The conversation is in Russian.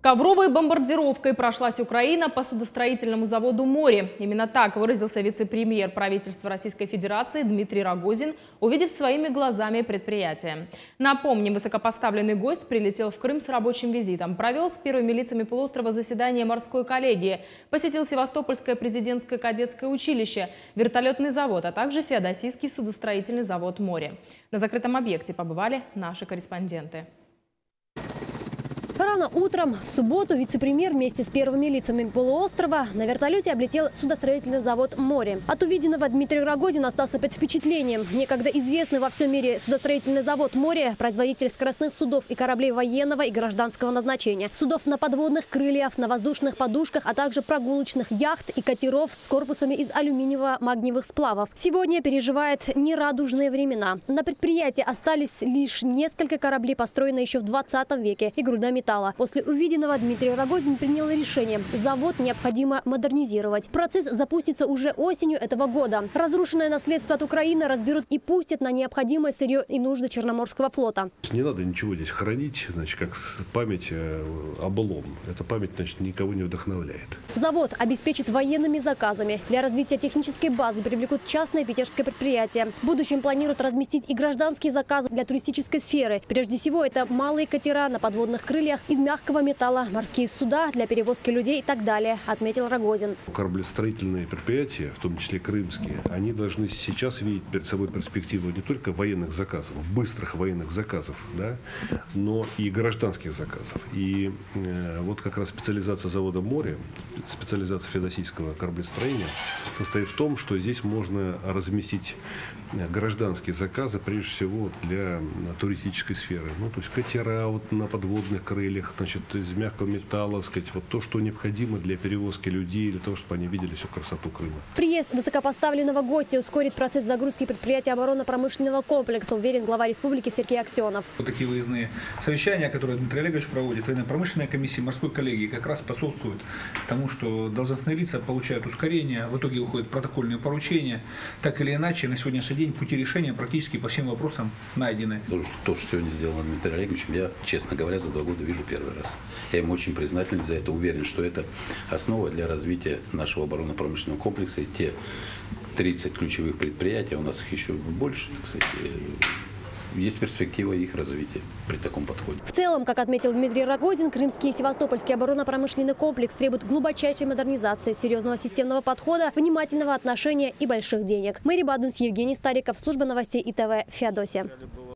Ковровой бомбардировкой прошлась Украина по судостроительному заводу «Море». Именно так выразился вице-премьер правительства Российской Федерации Дмитрий Рогозин, увидев своими глазами предприятие. Напомним, высокопоставленный гость прилетел в Крым с рабочим визитом, провел с первыми лицами полуострова заседание морской коллегии, посетил Севастопольское президентское кадетское училище, вертолетный завод, а также Феодосийский судостроительный завод «Море». На закрытом объекте побывали наши корреспонденты. Рано утром в субботу вице-премьер вместе с первыми лицами полуострова на вертолете облетел судостроительный завод «Море». От увиденного Дмитрий Рогозин остался под впечатлением. Некогда известный во всем мире судостроительный завод «Море» – производитель скоростных судов и кораблей военного и гражданского назначения. Судов на подводных крыльях, на воздушных подушках, а также прогулочных яхт и катеров с корпусами из алюминиево-магниевых сплавов. Сегодня переживает нерадужные времена. На предприятии остались лишь несколько кораблей, построенные еще в 20 веке, и груда металла. После увиденного Дмитрий Рогозин принял решение – завод необходимо модернизировать. Процесс запустится уже осенью этого года. Разрушенное наследство от Украины разберут и пустят на необходимое сырье и нужды Черноморского флота. Не надо ничего здесь хранить, значит, как память о былом. Эта память, значит, никого не вдохновляет. Завод обеспечит военными заказами. Для развития технической базы привлекут частное питерское предприятие. В будущем планируют разместить и гражданские заказы для туристической сферы. Прежде всего, это малые катера на подводных крыльях из мягкого металла, морские суда для перевозки людей и так далее, отметил Рогозин. Кораблестроительные предприятия, в том числе крымские, они должны сейчас видеть перед собой перспективу не только военных заказов, быстрых военных заказов, да, но и гражданских заказов. И вот как раз специализация завода «Море», специализация феодосийского кораблестроения состоит в том, что здесь можно разместить гражданские заказы, прежде всего для туристической сферы. Ну, то есть катера вот на подводных крыльях, значит, из мягкого металла, сказать, вот то, что необходимо для перевозки людей, для того, чтобы они видели всю красоту Крыма. Приезд высокопоставленного гостя ускорит процесс загрузки предприятия оборонно-промышленного комплекса, уверен глава республики Сергей Аксенов. Вот такие выездные совещания, которые Дмитрий Олегович проводит, военно-промышленная комиссия, морской коллегии, как раз способствуют тому, что должностные лица получают ускорение, в итоге уходят протокольные поручения. Так или иначе, на сегодняшний день пути решения практически по всем вопросам найдены. То, что сегодня сделано Дмитрием Олеговичем, я, честно говоря, за 2 года вижу первый раз. Я ему очень признателен за это, уверен, что это основа для развития нашего оборонно-промышленного комплекса. И те 30 ключевых предприятий, у нас их еще больше, кстати, есть перспектива их развития при таком подходе. В целом, как отметил Дмитрий Рогозин, крымский и севастопольский оборонно-промышленный комплекс требует глубочайшей модернизации, серьезного системного подхода, внимательного отношения и больших денег. Мэри Бадунс, Евгений Стариков, служба новостей ИТВ, Феодосия.